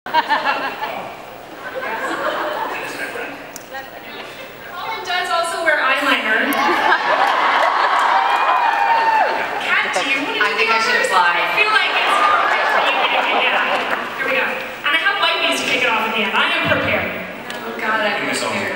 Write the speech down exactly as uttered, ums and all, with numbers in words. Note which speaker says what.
Speaker 1: Colin does also wear eyeliner. Cat, do you want to
Speaker 2: I think I should apply.
Speaker 1: I feel like it's appropriate for you to get yeah. Here we go. And I have white beads to kick it off at the end. I am prepared.
Speaker 2: Oh God, I'm prepared.